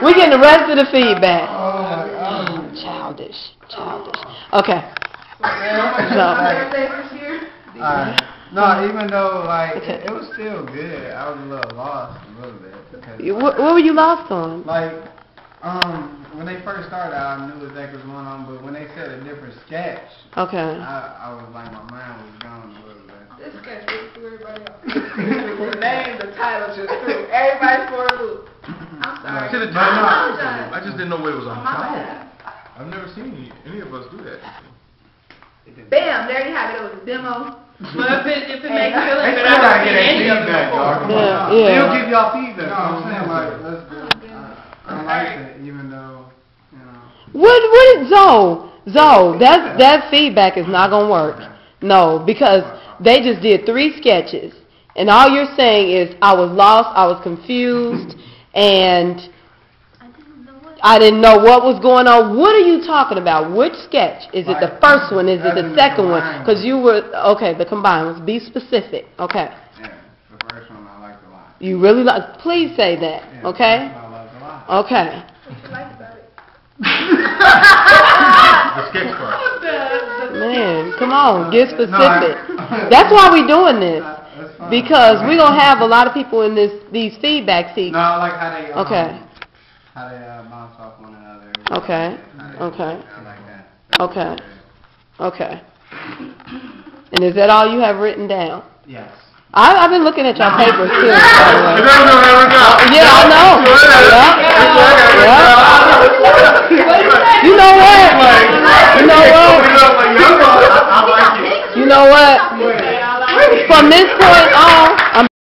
We getting the rest of the feedback. Childish. Okay. No, even though like it was still good, I was a little lost a little bit. What were you lost on? Like, when they first started, I knew exactly what was going on, but when they said a different sketch, okay, I was like, my mind was gone a little bit. This sketch really threw everybody off. The name, the title just threw everybody for a loop. I'm sorry. I just didn't know where it was on. I've never seen any of us do that. Bam, there you have it. It was a demo. Well, if it makes you feel like They still gotta get that feedback, dog. Yeah. They'll give y'all feedback. No, I'm saying like, let's do it. I like it, even though, you know. What Zoe, that feedback is not gonna work. No, because they just did 3 sketches, and all you're saying is I was lost, I was confused, and I didn't know what was going on. What are you talking about? Which sketch? Is it the first one? Is it the second one? Because you were, okay, the combined ones. Be specific, okay. Yeah, the first one I liked a lot. You really like, please say that, Yeah, okay? I liked a lot. Okay. What you like about it? The sketch part. Man, come on, get specific. That's why we're doing this. That's fine. Because we're going to have a lot of people in these feedback seats. No, I like how they, Okay. how they bounce off one another. Okay. Okay. I like that. Okay. Okay. And is that all you have written down? Yes. I've been looking at your papers too. By the way. Yeah, I know. Yeah. You know what? You know what? From this point on, I'm